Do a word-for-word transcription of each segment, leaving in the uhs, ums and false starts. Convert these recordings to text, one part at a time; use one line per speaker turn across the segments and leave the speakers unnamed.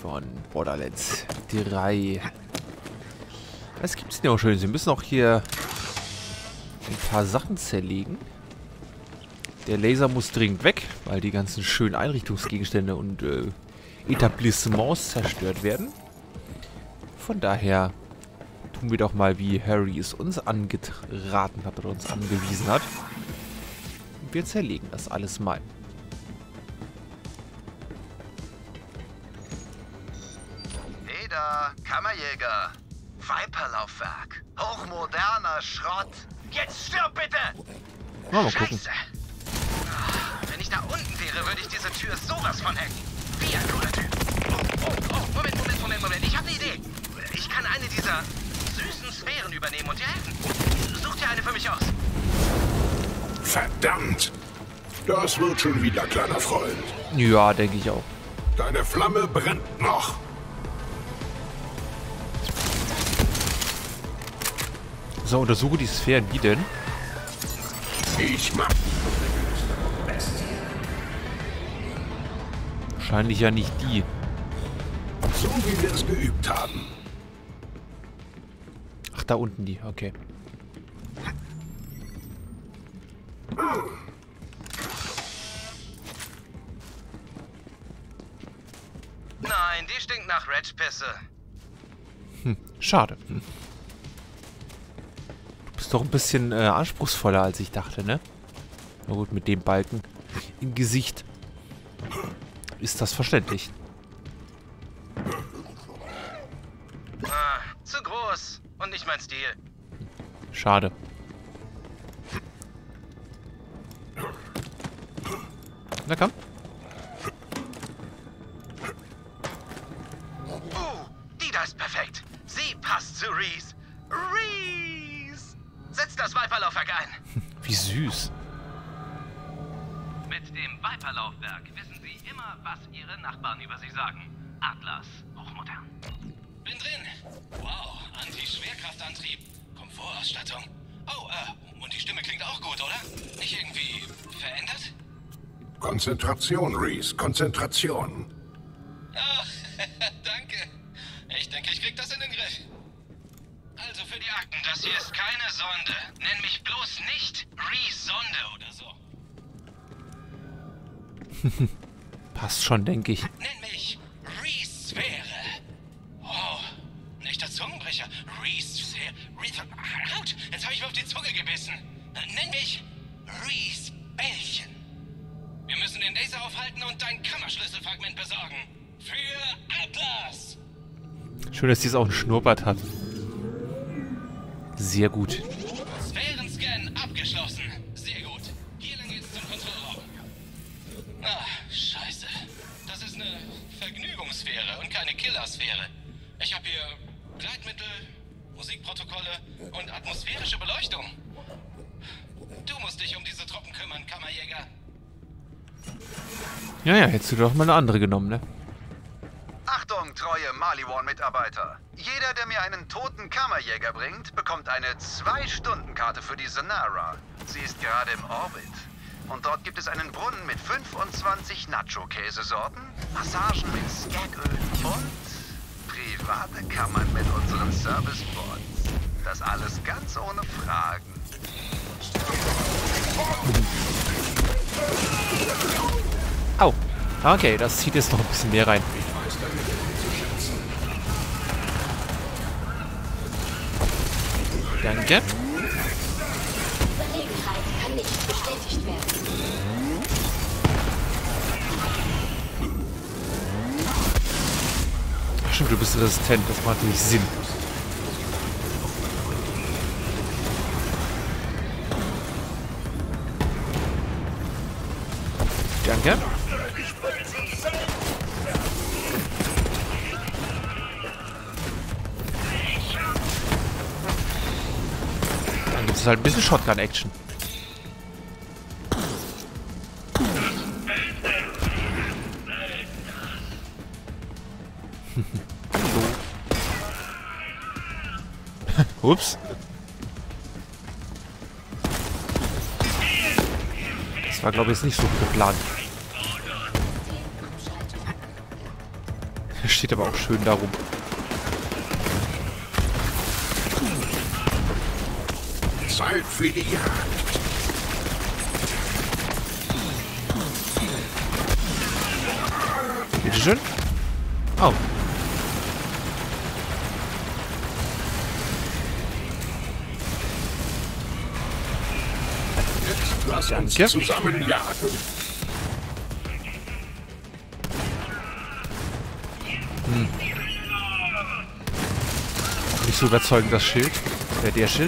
von Borderlands drei. Was gibt's denn auch schön? Sie müssen auch hier ein paar Sachen zerlegen. Der Laser muss dringend weg, weil die ganzen schönen Einrichtungsgegenstände und äh, Etablissements zerstört werden. Von daher tun wir doch mal, wie Harry es uns angeraten hat oder uns angewiesen hat. Und wir zerlegen das alles mal.
Hey da, Kammerjäger. Viperlaufwerk. Hochmoderner Schrott. Jetzt stirb bitte!
Mal, mal gucken.
Scheiße. Wenn ich da unten wäre, würde ich diese Tür sowas von hacken. Wie ein cooler Typ. Oh, oh, oh, Moment, Moment, Moment, Moment. Ich habe eine Idee. Ich kann eine dieser süßen Sphären übernehmen und dir helfen. Such dir eine für mich aus.
Verdammt! Das wird schon wieder, kleiner Freund.
Ja, denke ich auch.
Deine Flamme brennt noch.
So, untersuche die Sphären. Wie denn?
Ich mach.
Wahrscheinlich ja nicht die.
So wie wir es geübt haben.
Ach, da unten die. Okay.
Nein, die stinkt nach Red-Pisse.
Hm, schade. Hm. Du bist doch ein bisschen äh, anspruchsvoller, als ich dachte, ne? Na gut, mit dem Balken im Gesicht ist das verständlich.
Ah, zu groß und nicht mein Stil.
Schade. Na komm.
Oh, die da ist perfekt. Sie passt zu Reese. Reese! Setz das Viperlaufwerk ein.
Wie süß.
Mit dem Viperlaufwerk wissen Sie immer, was Ihre Nachbarn über Sie sagen. Atlas, hochmodern. Bin drin. Wow, Anti-Schwerkraftantrieb, Komfortausstattung. Oh, äh, und die Stimme klingt auch gut, oder? Nicht irgendwie verändert?
Konzentration, Reese. Konzentration.
Ach, danke. Ich denke, ich krieg das in den Griff. Also für die Akten, das hier ist keine Sonde. Nenn mich bloß nicht Reese-Sonde oder so.
Passt schon, denke ich.
Nenn mich Reese-Sphäre. Oh, ein echter Zungenbrecher. Reese-Sphäre. Reese... Haut, jetzt habe ich mir auf die Zunge gebissen. Nenn mich Reese-Bällchen. Wir müssen den Laser aufhalten und dein Kammerschlüsselfragment besorgen. Für Atlas.
Schön, dass dies auch einen Schnurrbart hat. Sehr gut.
Sphärenscan abgeschlossen. Sehr gut. Hier lang geht's zum Kontrollraum. Ah, scheiße. Das ist eine Vergnügungssphäre und keine Killersphäre. Ich habe hier Gleitmittel, Musikprotokolle und atmosphärische Beleuchtung. Du musst dich um diese Truppen kümmern, Kammerjäger.
Ja, ja, hättest du doch mal eine andere genommen, ne?
Achtung, treue Maliwan-Mitarbeiter. Jeder, der mir einen toten Kammerjäger bringt, bekommt eine zwei-Stunden-Karte für die Sonara. Sie ist gerade im Orbit. Und dort gibt es einen Brunnen mit fünfundzwanzig Nacho-Käsesorten, Massagen mit Skagöl und private Kammern mit unseren Service-Bots. Das alles ganz ohne Fragen.
Au. Okay, das zieht jetzt noch ein bisschen mehr rein. Danke.
Überlegenheit kann nicht bestätigt werden.
Ach, stimmt, du bist resistent. Das macht natürlich Sinn. Danke. Dann gibt es halt ein bisschen Shotgun-Action. Ups. Das war, glaube ich, jetzt nicht so geplant. steht aber auch schön darum.
Zeit für die Jagd.
Bitteschön. Oh.
Jetzt lass uns
Danke.
zusammen jagen.
Nicht so überzeugend das Schild. Äh, der Schild.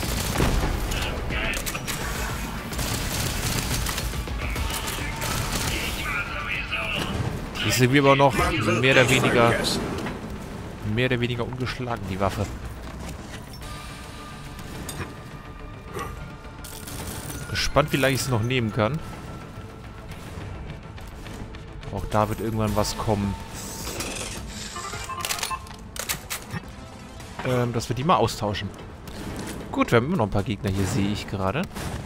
Die sind wir aber noch mehr oder weniger mehr oder weniger ungeschlagen, die Waffe. Gespannt, wie lange ich es noch nehmen kann. Auch da wird irgendwann was kommen. Ähm, dass wir die mal austauschen. Gut, wir haben immer noch ein paar Gegner hier, sehe ich gerade.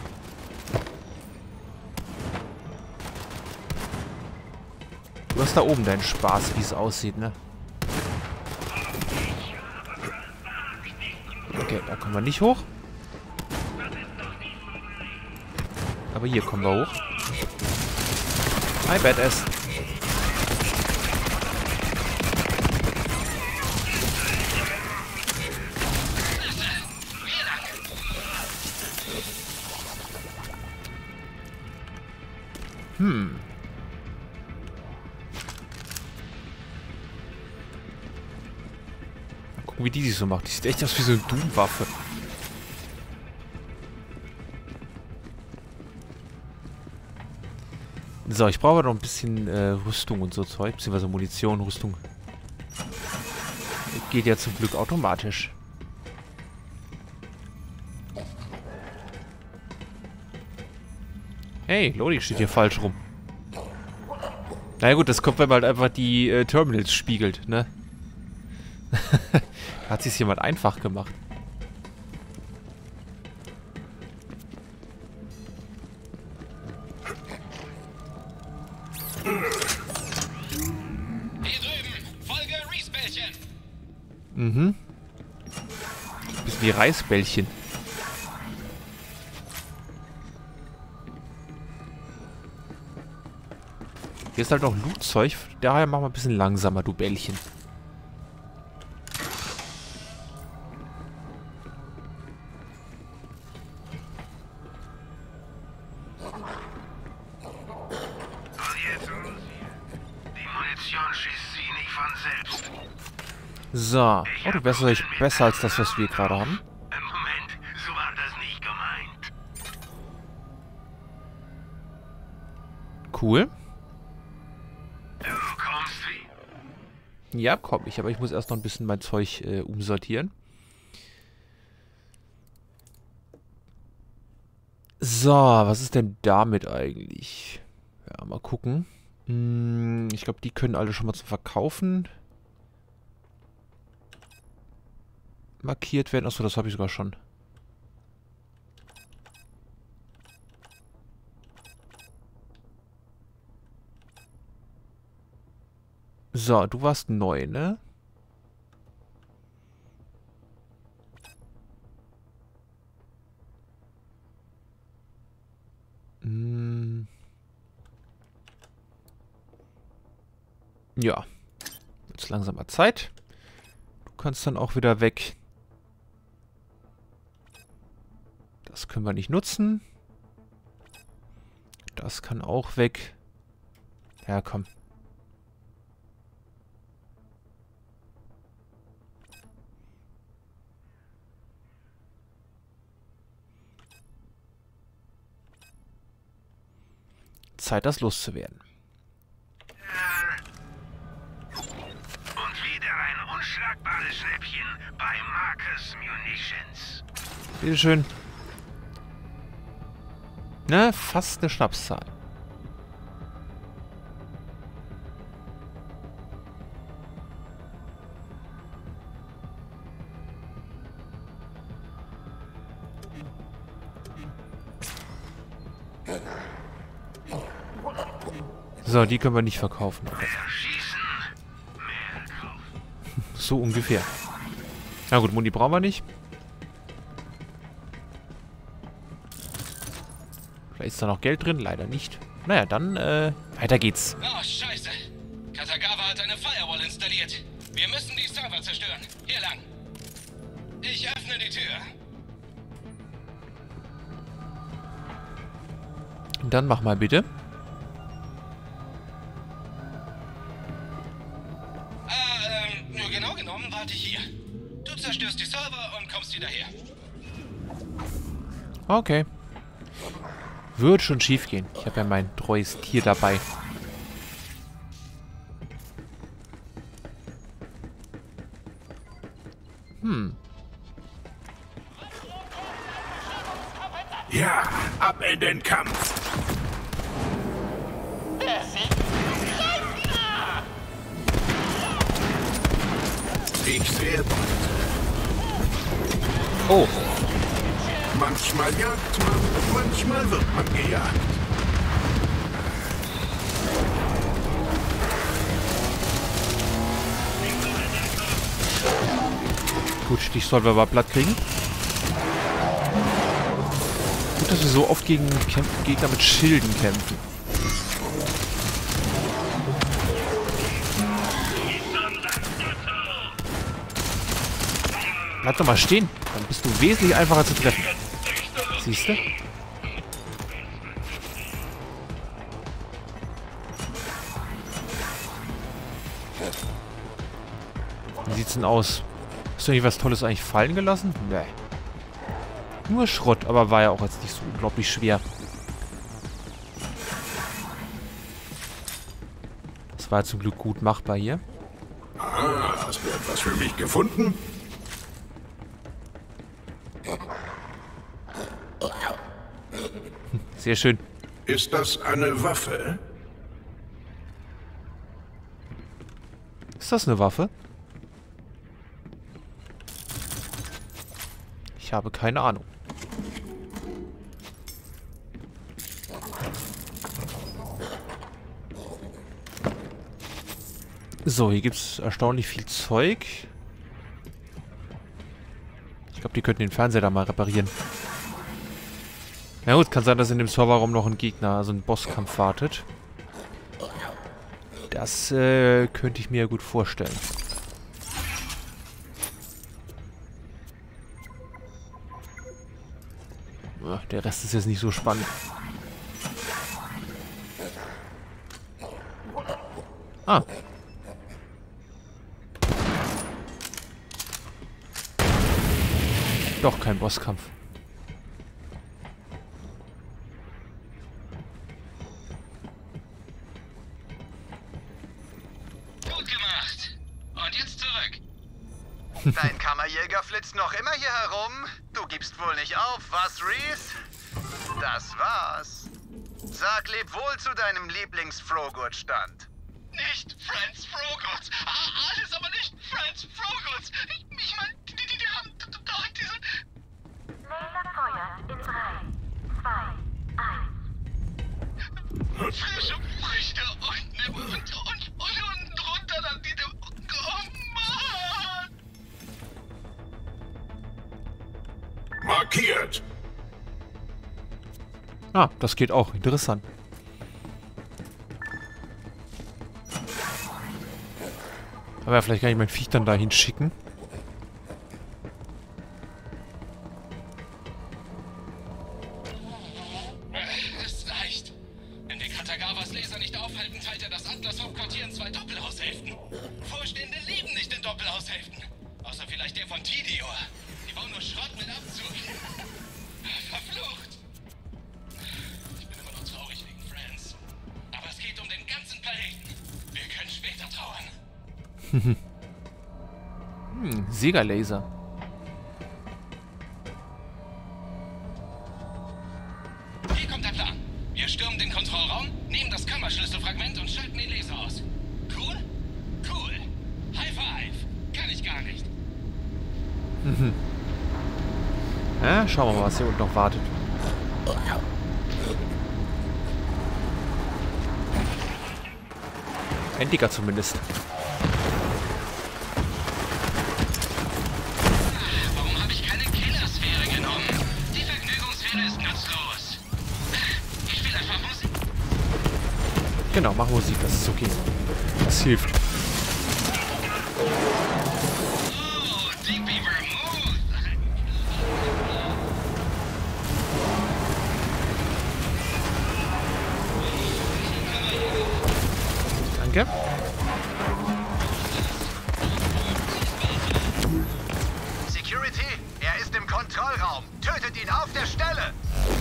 Du hast da oben deinen Spaß, wie es aussieht, ne? Okay, da kommen wir nicht hoch. Aber hier kommen wir hoch. Hi, Badass. Hm. Mal gucken, wie die sich so macht. Die sieht echt aus wie so eine Doom-Waffe. So, ich brauche noch ein bisschen äh, Rüstung und so Zeug. Beziehungsweise Munition, Rüstung. Geht ja zum Glück automatisch. Hey, Lodi steht hier falsch rum. Naja gut, das kommt, wenn man halt einfach die äh, Terminals spiegelt, ne? Hat sich's jemand einfach gemacht.
Hier drüben, Folge Reisbällchen.
Mhm. Bisschen wie Reisbällchen. Hier ist halt noch Lootzeug, daher machen wir ein bisschen langsamer, du Bällchen.
Die Munition schießt sie nicht von selbst.
So. Oh, du wärst echt besser als das, was wir gerade haben.
Im Moment, so war das nicht gemeint.
Cool.
Du kommst wie?
Ja, komm ich, aber ich muss erst noch ein bisschen mein Zeug äh, umsortieren. So, was ist denn damit eigentlich? Ja, mal gucken. Hm, ich glaube, die können alle schon mal zum Verkaufen markiert werden. Achso, das habe ich sogar schon. So, du warst neu, ne? Hm. Ja. Jetzt langsam mal Zeit. Du kannst dann auch wieder weg. Das können wir nicht nutzen. Das kann auch weg. Ja, komm. Zeit, das loszuwerden.
Und wieder ein unschlagbares Schnäppchen bei Marcus Munitions.
Bitteschön. Ne, fast eine Schnapszahl. So, die können wir nicht verkaufen.
Mehr schießen, mehr
so ungefähr. Na gut, Muni brauchen wir nicht. Vielleicht ist da noch Geld drin, leider nicht. Naja, dann, äh, weiter geht's.
Oh, scheiße. Katagawa hat eine Firewall installiert. Wir müssen die Server zerstören. Hier lang. Ich öffne die Tür.
Dann mach mal bitte.
Ah, ähm, nur genau genommen warte ich hier. Du zerstörst die Server und kommst wieder her.
Okay. Wird schon schief gehen. Ich habe ja mein treues Tier dabei. Hm.
Ja, ab in den Kampf. Ich sehe.
Oh.
Manchmal jagt man, manchmal wird man gejagt.
Gut, Stich sollen wir aber platt kriegen. Gut, dass wir so oft gegen Kämp- Gegner mit Schilden kämpfen. Bleib doch mal stehen. Dann bist du wesentlich einfacher zu treffen. Siehst du? Wie sieht's denn aus? Hast du nicht was Tolles eigentlich fallen gelassen? Nee. Nur Schrott, aber war ja auch jetzt nicht so unglaublich schwer. Das war zum Glück gut machbar hier.
Ah, hast du etwas für mich gefunden?
Sehr schön.
Ist das eine Waffe?
Ist das eine Waffe? Ich habe keine Ahnung. So, hier gibt es erstaunlich viel Zeug. Ich glaube, die könnten den Fernseher da mal reparieren. Na gut, kann sein, dass in dem Serverraum noch ein Gegner, also ein Bosskampf wartet. Das äh, könnte ich mir gut vorstellen. Ach, der Rest ist jetzt nicht so spannend. Ah. Doch kein Bosskampf.
Gut gemacht. Und jetzt zurück.
Dein Kammerjäger flitzt noch immer hier herum. Du gibst wohl nicht auf, was, Reese? Das war's. Sag leb wohl zu deinem Lieblings-Frogurt-Stand.
Nicht Friends Frogoods. Ah, alles aber nicht Friends Frogoods. Ich, ich meine, die, die, die haben doch diese...
Laserfeuer in drei, zwei, eins.
Frische Früchte und, und, und, und, und unten drunter dann die... Oh Mann!
Markiert.
Ah, das geht auch. Interessant. Aber vielleicht kann ich mein Viech dann dahin schicken.
Es reicht. Wenn wir Katagawas Laser nicht aufhalten, teilt er das Atlas-Hauptquartier in zwei Doppelhaushälften. Vorstehende leben nicht in Doppelhaushälften. Außer vielleicht der von Tidior. Die bauen nur Schrott mit Abzug. Verflucht. Ich bin immer noch traurig wegen Friends. Aber es geht um den ganzen Planeten. Wir können später trauern.
Hm, Sega-Laser.
Hier kommt der Plan. Wir stürmen den Kontrollraum, nehmen das Kammerschlüsselfragment und schalten den Laser aus. Cool? Cool. High five. Kann ich gar nicht.
Ja, schauen wir mal, was hier unten noch wartet. Ein Dicker zumindest. hilft. Danke.
Security, er ist im Kontrollraum. Tötet ihn auf der Stelle.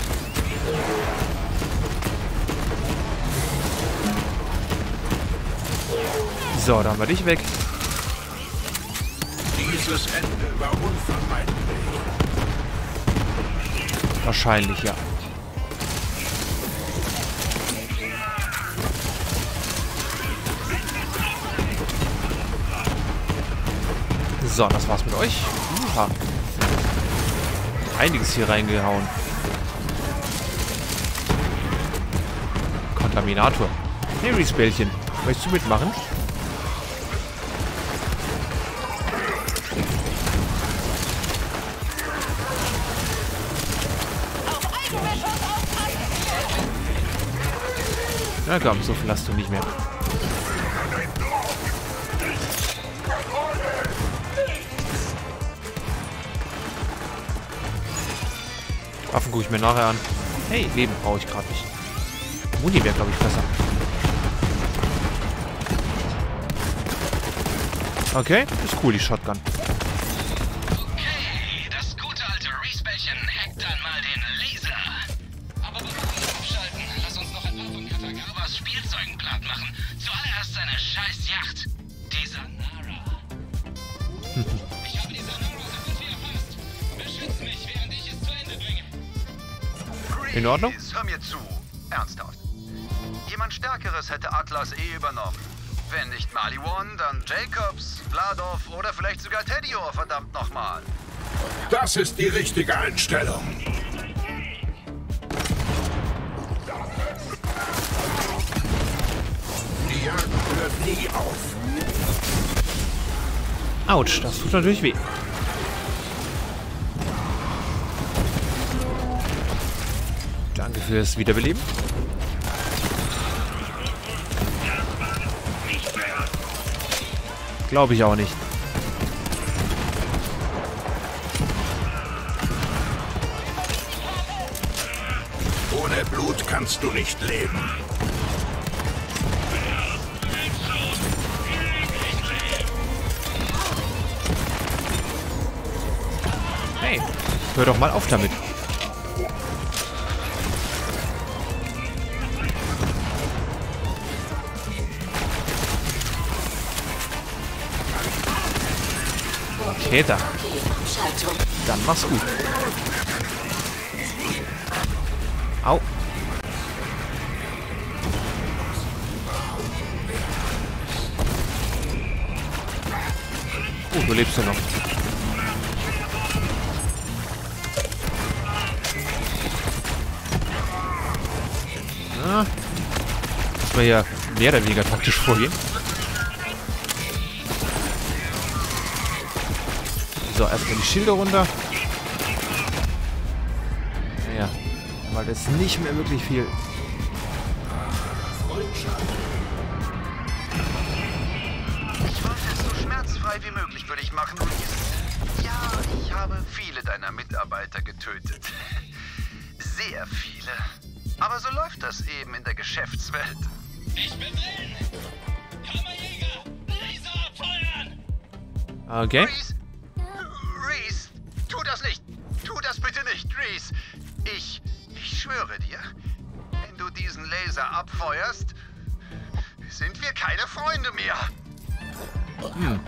So, dann haben wir dich weg.
Dieses Ende war unvermeidlich.
Wahrscheinlich, ja. So, das war's mit euch. Uha. Einiges hier reingehauen. Kontaminator. Hey, Reese-Bällchen. Möchtest du mitmachen? Na komm, so viel hast du nicht mehr. Waffen gucke ich mir nachher an. Hey, Leben brauche ich gerade nicht. Muni wäre, glaube ich, besser. Okay, ist cool, die Shotgun.
Okay, das gute alte Reese-Bällchen hackt dann mal den Laser. Aber bevor wir abschalten, lass uns noch ein paar von Katagawas Spielzeugen platt machen. Zuallererst seine scheiß Yacht. Die Zanara. Ich habe die Zanara so gut wie erfasst. Beschütz mich, während ich es zu Ende bringe.
In Ordnung?
Grease, hör mir zu. Ernsthaft. Jemand Stärkeres hätte Atlas eh übernommen. Wenn nicht Maliwan, dann Jacobs, Vladov oder vielleicht sogar Tedior, verdammt nochmal.
Das ist die richtige Einstellung. Die Jagd hört nie auf.
Autsch, das tut natürlich weh. Danke fürs Wiederbeleben. Glaube ich auch nicht.
Ohne Blut kannst du nicht leben.
Hey, hör doch mal auf damit. Okay, da. Dann mach's gut. Au. Oh, du lebst ja noch. Ah. Muss man ja mehr oder weniger taktisch vorgehen. So, erstmal die Schilder runter. Naja, weil das ist nicht mehr wirklich viel.
Ich wollte es so schmerzfrei wie möglich für dich machen, Reese. Ja, ich habe viele deiner Mitarbeiter getötet. Sehr viele. Aber so läuft das eben in der Geschäftswelt.
Ich bin drin! Kammerjäger! Laser abfeuern!
Okay.
Reese? Reese, tu das nicht. Tu das bitte nicht, Reese. Ich, ich schwöre dir, wenn du diesen Laser abfeuerst, sind wir keine Freunde mehr.
Hm.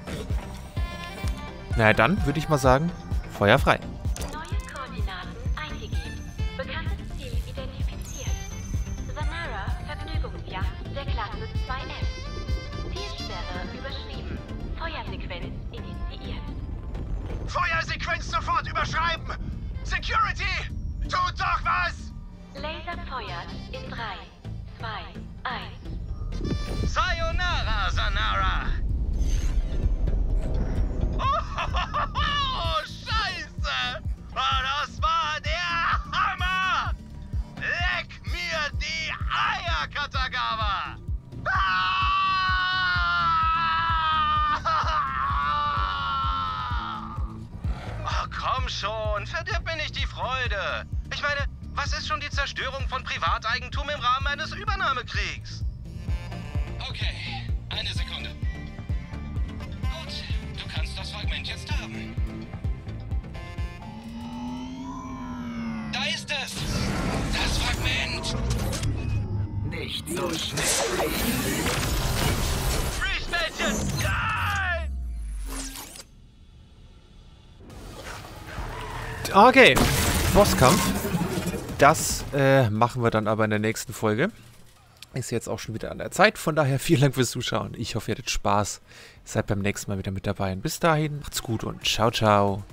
Na ja, dann würde ich mal sagen, Feuer frei.
Neue Koordinaten eingegeben. Bekanntes Ziel identifiziert. Zanara, Vergnügungsjacht der Klasse zwei F. Zielsperre überschrieben. Feuersequenz initiiert.
Feuersequenz sofort überschreiben! Security! Tut doch was!
Laser feuert in drei, zwei, eins.
Sayonara, Zanara! Oh, Scheiße! Oh, das war der Hammer! Leck mir die Eier, Katagawa! Ah!
schon, verdirb mir nicht die Freude. Ich meine, was ist schon die Zerstörung von Privateigentum im Rahmen eines Übernahmekriegs? Okay, eine Sekunde. Gut, du kannst das Fragment jetzt haben. Da ist es! Das Fragment!
Nicht so schnell.
Freeze, Mädchen! Geil!
Okay, Bosskampf. Das äh, machen wir dann aber in der nächsten Folge. Ist jetzt auch schon wieder an der Zeit. Von daher vielen Dank fürs Zuschauen. Ich hoffe, ihr hattet Spaß. Seid beim nächsten Mal wieder mit dabei. Und bis dahin, macht's gut und ciao, ciao.